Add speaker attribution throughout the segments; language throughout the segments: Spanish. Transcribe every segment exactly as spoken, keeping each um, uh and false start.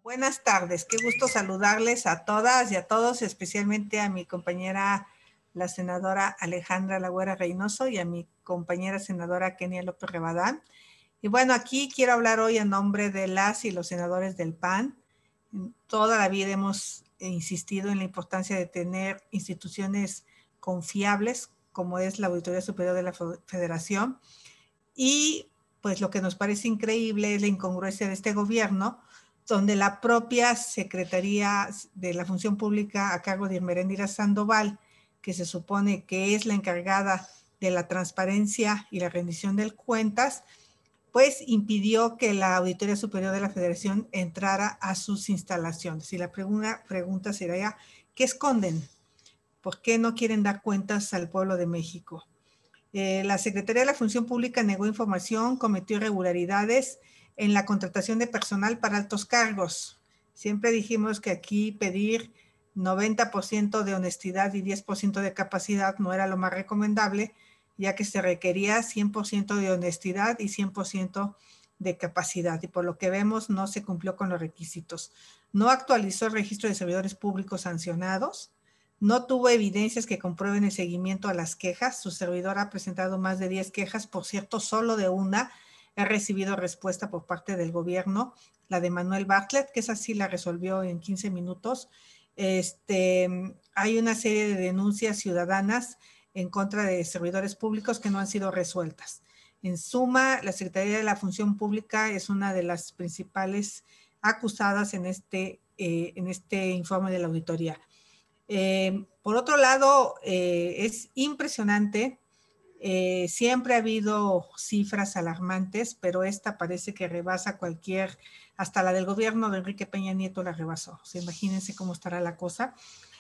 Speaker 1: Buenas tardes, qué gusto saludarles a todas y a todos, especialmente a mi compañera, la senadora Alejandra Lagüera Reynoso, y a mi compañera senadora Kenia López Rabadán. Y bueno, aquí quiero hablar hoy en nombre de las y los senadores del P A N. Toda la vida hemos insistido en la importancia de tener instituciones confiables, como es la Auditoría Superior de la Federación. Y pues lo que nos parece increíble es la incongruencia de este gobierno, donde la propia Secretaría de la Función Pública a cargo de Irmeréndira Sandoval, que se supone que es la encargada de la transparencia y la rendición de cuentas, pues impidió que la Auditoría Superior de la Federación entrara a sus instalaciones. Y la pregunta, pregunta sería, ¿qué esconden? ¿Por qué no quieren dar cuentas al pueblo de México? Eh, la Secretaría de la Función Pública negó información, cometió irregularidades en la contratación de personal para altos cargos. Siempre dijimos que aquí pedir noventa por ciento de honestidad y diez por ciento de capacidad no era lo más recomendable, ya que se requería cien por ciento de honestidad y cien por ciento de capacidad, y por lo que vemos no se cumplió con los requisitos. No actualizó el registro de servidores públicos sancionados, no tuvo evidencias que comprueben el seguimiento a las quejas. Su servidor ha presentado más de diez quejas, por cierto, solo de una he recibido respuesta por parte del gobierno, la de Manuel Bartlett, que esa sí la resolvió en quince minutos. Este, hay una serie de denuncias ciudadanas en contra de servidores públicos que no han sido resueltas. En suma, la Secretaría de la Función Pública es una de las principales acusadas en este, eh, en este informe de la auditoría. Eh, por otro lado, eh, es impresionante, eh, siempre ha habido cifras alarmantes, pero esta parece que rebasa cualquier, hasta la del gobierno de Enrique Peña Nieto la rebasó. O sea, imagínense cómo estará la cosa.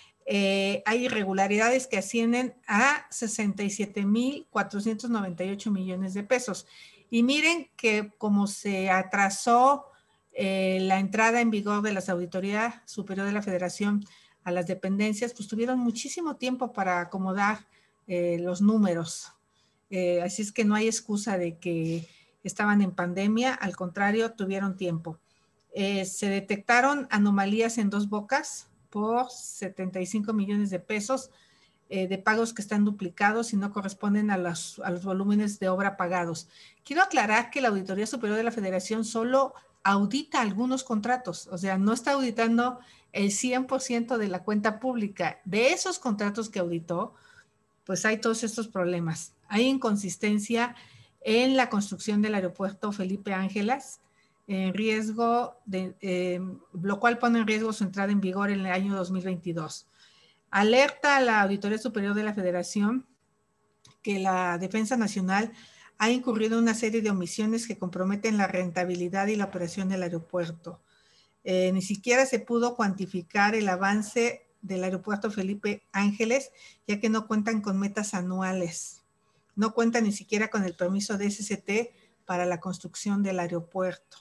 Speaker 1: Eh, hay irregularidades que ascienden a sesenta y siete mil cuatrocientos noventa y ocho millones de pesos. Y miren que como se atrasó eh, la entrada en vigor de la Auditoría Superior de la Federación a las dependencias, pues tuvieron muchísimo tiempo para acomodar eh, los números. Eh, así es que no hay excusa de que estaban en pandemia, al contrario, tuvieron tiempo. Eh, se detectaron anomalías en Dos Bocas por setenta y cinco millones de pesos eh, de pagos que están duplicados y no corresponden a los, a los volúmenes de obra pagados. Quiero aclarar que la Auditoría Superior de la Federación solo audita algunos contratos, o sea, no está auditando el cien por ciento de la cuenta pública. De esos contratos que auditó, pues hay todos estos problemas. Hay inconsistencia en la construcción del aeropuerto Felipe Ángeles, en riesgo de, eh, lo cual pone en riesgo su entrada en vigor en el año dos mil veintidós. Alerta a la Auditoría Superior de la Federación que la Defensa Nacional ha incurrido en una serie de omisiones que comprometen la rentabilidad y la operación del aeropuerto. Eh, ni siquiera se pudo cuantificar el avance del aeropuerto Felipe Ángeles, ya que no cuentan con metas anuales. No cuentan ni siquiera con el permiso de S S T para la construcción del aeropuerto.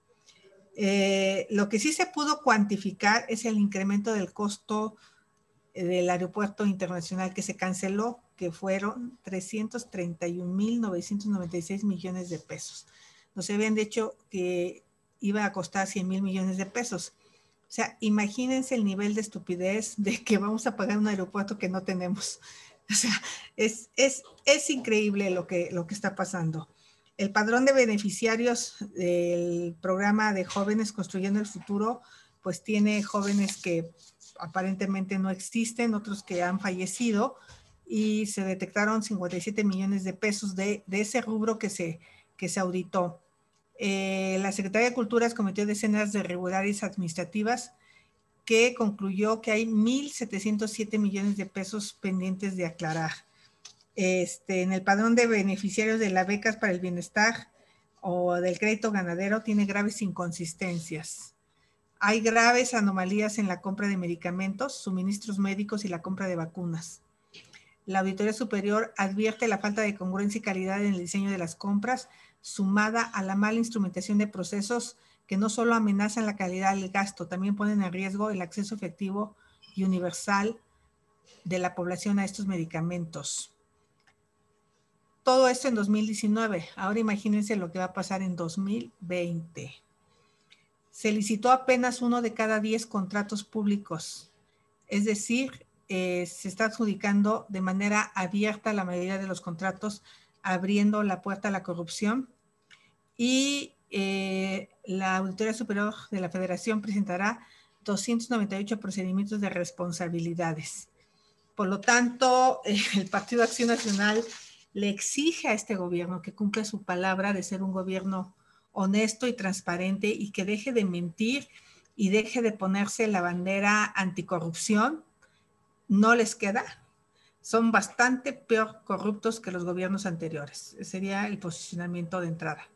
Speaker 1: Eh, lo que sí se pudo cuantificar es el incremento del costo del aeropuerto internacional que se canceló, que fueron trescientos treinta y un mil novecientos noventa y seis millones de pesos. Nos habían dicho que iba a costar cien mil millones de pesos. O sea, imagínense el nivel de estupidez de que vamos a pagar un aeropuerto que no tenemos. O sea, es, es, es increíble lo que, lo que está pasando. El padrón de beneficiarios del programa de Jóvenes Construyendo el Futuro, pues tiene jóvenes que aparentemente no existen, otros que han fallecido, y se detectaron cincuenta y siete millones de pesos de, de ese rubro que se, que se auditó. Eh, la Secretaría de Cultura cometió decenas de irregularidades administrativas que concluyó que hay mil setecientos siete millones de pesos pendientes de aclarar. Este, en el padrón de beneficiarios de las becas para el bienestar o del crédito ganadero tiene graves inconsistencias. Hay graves anomalías en la compra de medicamentos, suministros médicos y la compra de vacunas. La Auditoría Superior advierte la falta de congruencia y calidad en el diseño de las compras, sumada a la mala instrumentación de procesos que no solo amenazan la calidad del gasto, también ponen en riesgo el acceso efectivo y universal de la población a estos medicamentos. Todo esto en dos mil diecinueve. Ahora imagínense lo que va a pasar en dos mil veinte. Se licitó apenas uno de cada diez contratos públicos. Es decir, eh, se está adjudicando de manera abierta la mayoría de los contratos, abriendo la puerta a la corrupción. Y eh, la Auditoría Superior de la Federación presentará doscientos noventa y ocho procedimientos de responsabilidades. Por lo tanto, eh, el Partido Acción Nacional le exige a este gobierno que cumpla su palabra de ser un gobierno honesto y transparente y que deje de mentir y deje de ponerse la bandera anticorrupción. No les queda. Son bastante peor corruptos que los gobiernos anteriores. Ese sería el posicionamiento de entrada.